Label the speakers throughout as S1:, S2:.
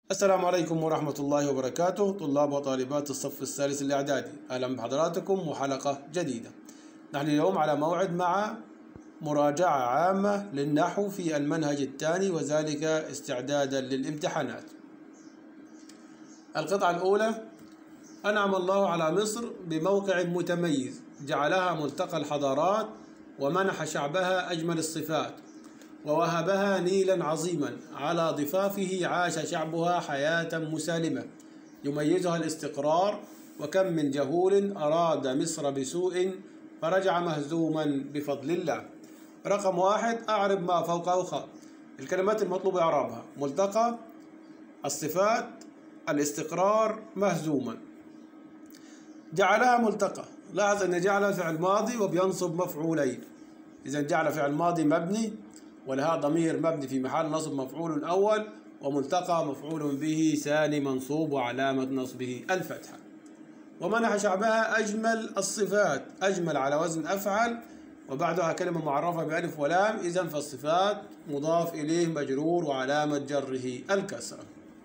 S1: السلام عليكم ورحمة الله وبركاته، طلاب وطالبات الصف الثالث الإعدادي، أهلا بحضراتكم وحلقة جديدة. نحن اليوم على موعد مع مراجعة عامة للنحو في المنهج الثاني، وذلك استعدادا للامتحانات. القطعة الأولى: أنعم الله على مصر بموقع متميز جعلها ملتقى الحضارات، ومنح شعبها أجمل الصفات، ووهبها نيلا عظيما على ضفافه عاش شعبها حياة مسالمة يميزها الاستقرار، وكم من جهول أراد مصر بسوء فرجع مهزوما بفضل الله. رقم 1: أعرب ما فوقه خاء. الكلمات المطلوب إعرابها: ملتقى، الصفات، الاستقرار، مهزوما. جعلها ملتقى، لاحظ أن جعل فعل ماضي وبينصب مفعولين، إذا جعل فعل ماضي مبني ولها ضمير مبني في محل نصب مفعول أول، وملتقى مفعول به ثاني منصوب وعلامة نصبه الفتحة. ومنح شعبها أجمل الصفات، أجمل على وزن أفعل وبعدها كلمة معرفة بألف ولام، إذا فالصفات مضاف إليه مجرور وعلامة جره الكسرة.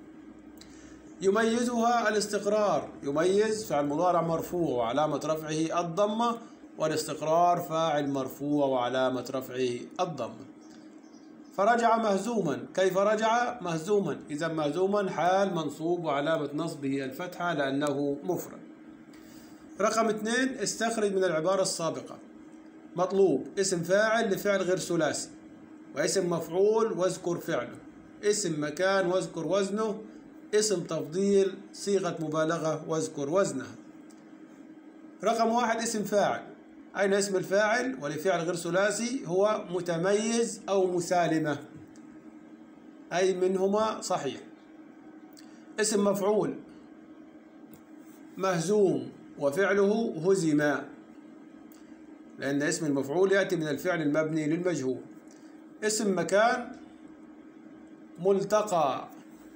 S1: يميزها الاستقرار، يميز فعل مضارع مرفوع وعلامة رفعه الضمة، والاستقرار فاعل مرفوع وعلامة رفعه الضمة. فرجع مهزوما، كيف رجع مهزوما؟ إذا مهزوما حال منصوب وعلامة نصبه الفتحة لأنه مفرد. رقم 2: استخرج من العبارة السابقة. مطلوب اسم فاعل لفعل غير ثلاثي، واسم مفعول واذكر فعله، اسم مكان واذكر وزنه، اسم تفضيل صيغة مبالغة واذكر وزنها. رقم 1: اسم فاعل. أين اسم الفاعل؟ ولفعل غير ثلاثي هو متميز أو مسالمة، أي منهما صحيح. اسم مفعول مهزوم وفعله هزم، لأن اسم المفعول يأتي من الفعل المبني للمجهول. اسم مكان ملتقى.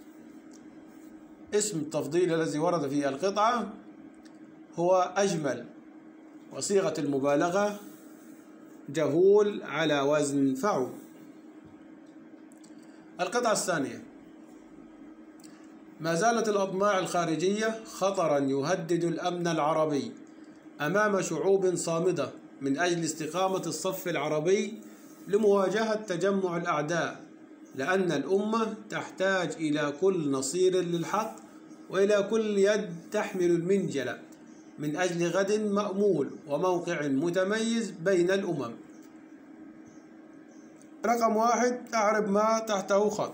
S1: اسم التفضيل الذي ورد في القطعة هو أجمل، وصيغة المبالغة جهول على وزن فعول. القطعة الثانية: ما زالت الأطماع الخارجية خطرا يهدد الأمن العربي أمام شعوب صامدة من أجل استقامة الصف العربي لمواجهة تجمع الأعداء، لأن الأمة تحتاج إلى كل نصير للحق وإلى كل يد تحمل المنجلة من أجل غد مأمول وموقع متميز بين الأمم. رقم 1: أعرب ما تحته خط.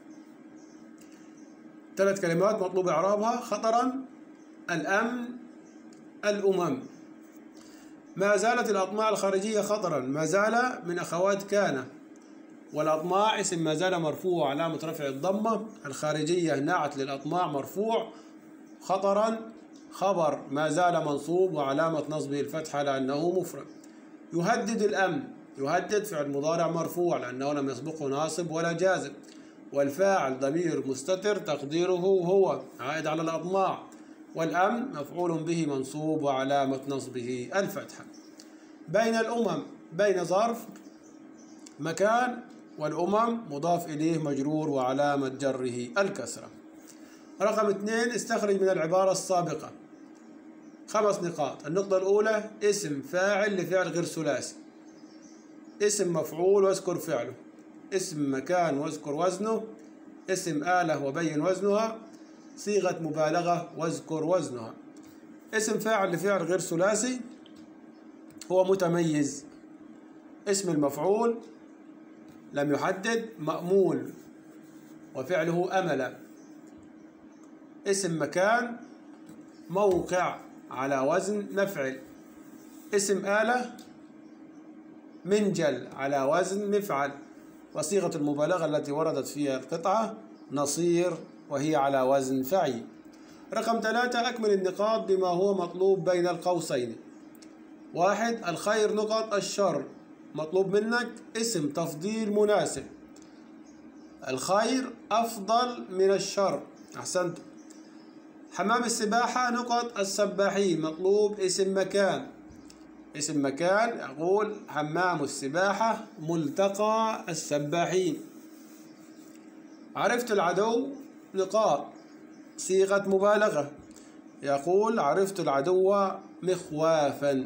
S1: 3 كلمات مطلوب إعرابها: خطرا، الأمن، الأمم. ما زالت الأطماع الخارجية خطرا، ما زال من أخوات كان، والأطماع اسم ما زال مرفوع علامة رفع الضمة، الخارجية نعت للأطماع مرفوع، خطرا خبر ما زال منصوب وعلامة نصبه الفتحة لأنه مفرد. يهدد الأمن، يهدد فعل مضارع مرفوع لأنه لم يسبقه ناصب ولا جازم، والفاعل ضمير مستتر تقديره هو عائد على الأطماع، والأمن مفعول به منصوب وعلامة نصبه الفتحة. بين الأمم، بين ظرف مكان، والأمم مضاف إليه مجرور وعلامة جره الكسرة. رقم 2: استخرج من العبارة السابقة. 5 نقاط. النقطة الأولى: اسم فاعل لفعل غير ثلاثي، اسم مفعول واذكر فعله، اسم مكان واذكر وزنه، اسم آلة وبين وزنها، صيغة مبالغة واذكر وزنها. اسم فاعل لفعل غير ثلاثي هو متميز. اسم المفعول لم يحدد، مأمول وفعله أمل. اسم مكان موقع على وزن مفعل. اسم آلة منجل على وزن مفعل. وصيغة المبالغة التي وردت في القطعة نصير وهي على وزن فعيل. رقم 3: أكمل النقاط بما هو مطلوب بين القوسين. 1: الخير نقط الشر. مطلوب منك اسم تفضيل مناسب. الخير أفضل من الشر، أحسنت. حمام السباحة نقط السباحين. مطلوب اسم مكان. اسم مكان أقول حمام السباحة ملتقى السباحين. عرفت العدو نقاط، صيغة مبالغة. يقول عرفت العدو مخوافا.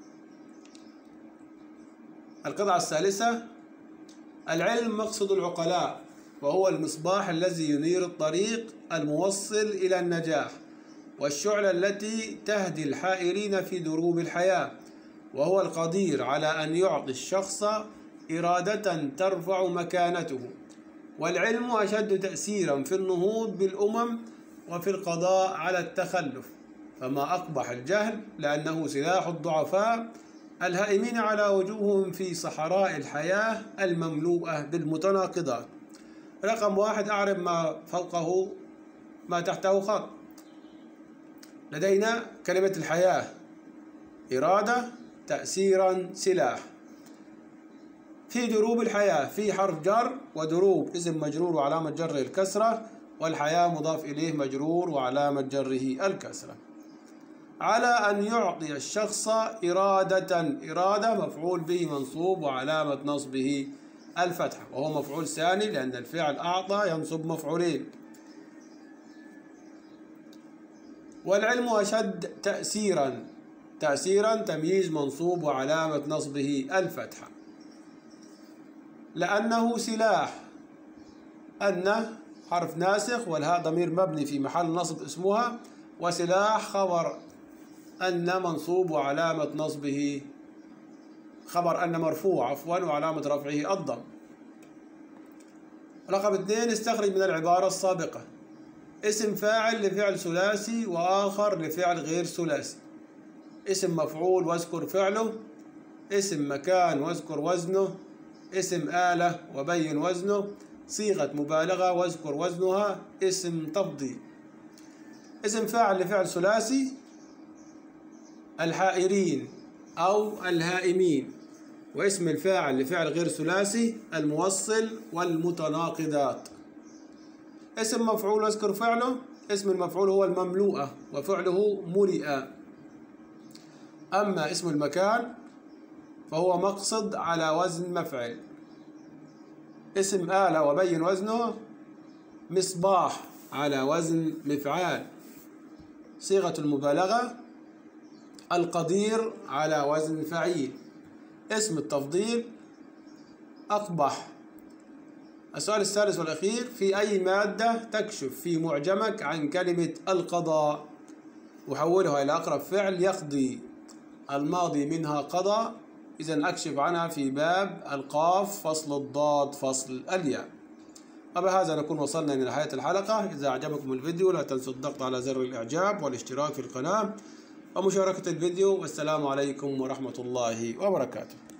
S1: القطعة الثالثة: العلم مقصد العقلاء، وهو المصباح الذي ينير الطريق الموصل إلى النجاح، والشعلة التي تهدي الحائرين في دروب الحياة، وهو القدير على أن يعطي الشخص إرادة ترفع مكانته. والعلم أشد تأثيرا في النهوض بالأمم وفي القضاء على التخلف. فما أقبح الجهل، لأنه سلاح الضعفاء الهائمين على وجوههم في صحراء الحياة المملوءة بالمتناقضات. رقم 1: أعرب ما فوقه ما تحته خط. لدينا كلمة الحياة، إرادة، تأثيرا، سلاح. في دروب الحياة في حرف جر، ودروب اسم مجرور وعلامة جره الكسرة، والحياة مضاف إليه مجرور وعلامة جره الكسرة. على أن يعطي الشخص إرادة مفعول به منصوب وعلامة نصبه الفتحة، وهو مفعول ثاني لأن الفعل أعطى ينصب مفعولين. والعلم أشد تأثيرا تمييز منصوب وعلامة نصبه الفتحة، لأنه سلاح. أن حرف ناسخ، والهاء ضمير مبني في محل نصب اسمها، وسلاح خبر أن منصوب وعلامة نصبه خبر أن مرفوع وعلامة رفعه الضم. رقم 2: استخرج من العبارة السابقة اسم فاعل لفعل ثلاثي وآخر لفعل غير ثلاثي، اسم مفعول واذكر فعله، اسم مكان واذكر وزنه، اسم آلة وبين وزنه، صيغة مبالغة واذكر وزنها، اسم تفضيل. اسم فاعل لفعل ثلاثي: الحائرين أو الهائمين. واسم الفاعل لفعل غير ثلاثي: الموصل والمتناقضات. اسم مفعول واذكر فعله: اسم المفعول هو المملوءة وفعله ملئ. أما اسم المكان فهو مقصد على وزن مفعل. اسم آلة وبين وزنه: مصباح على وزن مفعال. صيغة المبالغة: القدير على وزن فعيل. اسم التفضيل: أقبح. السؤال الثالث والأخير: في أي مادة تكشف في معجمك عن كلمة القضاء؟ وحولها إلى أقرب فعل يقضي، الماضي منها قضى، إذن أكشف عنها في باب القاف فصل الضاد فصل الياء. وبهذا نكون وصلنا إلى نهاية الحلقة. إذا أعجبكم الفيديو لا تنسوا الضغط على زر الإعجاب والاشتراك في القناة ومشاركة الفيديو، والسلام عليكم ورحمة الله وبركاته.